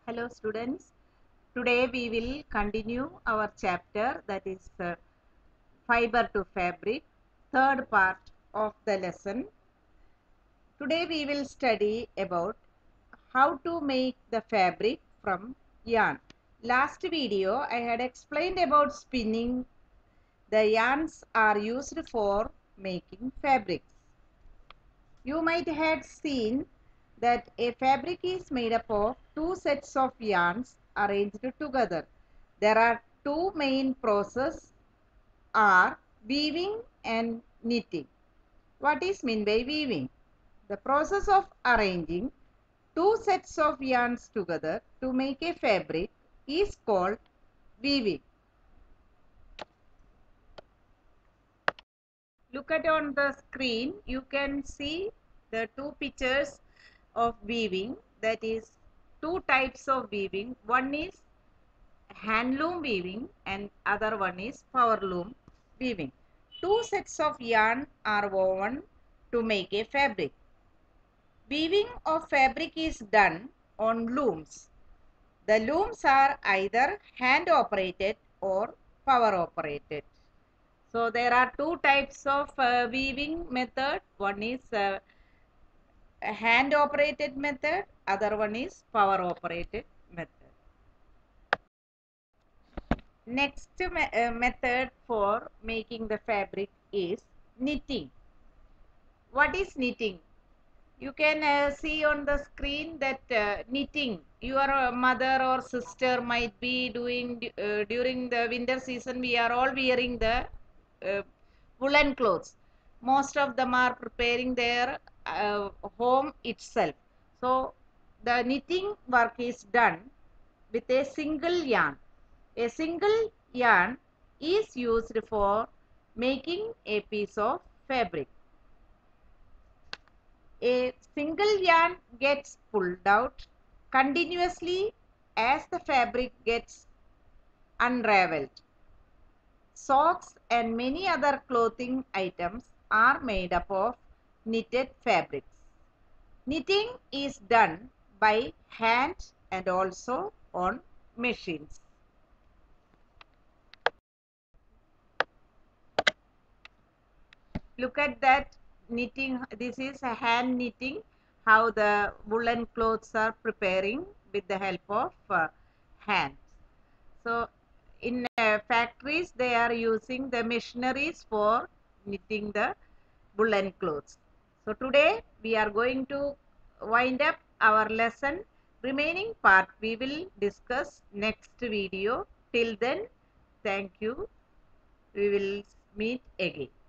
Hello students, today we will continue our chapter, that is fiber to fabric, third part of the lesson. Today we will study about how to make the fabric from yarn. Last video I had explained about spinning. The yarns are used for making fabrics. You might have seen that a fabric is made up of two sets of yarns arranged together. There are two main processes are weaving and knitting. What is meant by weaving? The process of arranging two sets of yarns together to make a fabric is called weaving. Look at on the screen, you can see the two pictures of weaving, that is two types of weaving. One is handloom weaving and other one is power loom weaving. Two sets of yarn are woven to make a fabric. Weaving of fabric is done on looms. The looms are either hand operated or power operated. So there are two types of weaving method. One is a hand operated method, other one is power operated method. Next method for making the fabric is knitting. What is knitting? You can see on the screen that knitting, your mother or sister might be doing during the winter season. We are all wearing the uh, woolen clothes. Most of them are preparing their home itself. So the knitting work is done with a single yarn. A single yarn is used for making a piece of fabric. A single yarn gets pulled out continuously as the fabric gets unraveled. Socks and many other clothing items are made up of knitted fabrics. Knitting is done by hand and also on machines. Look at that knitting. This is a hand knitting, how the woolen clothes are preparing with the help of hands. So in factories they are using the machineries for knitting the woolen clothes. So today we are going to wind up our lesson. Remaining part we will discuss next video. Till then, thank you. We will meet again.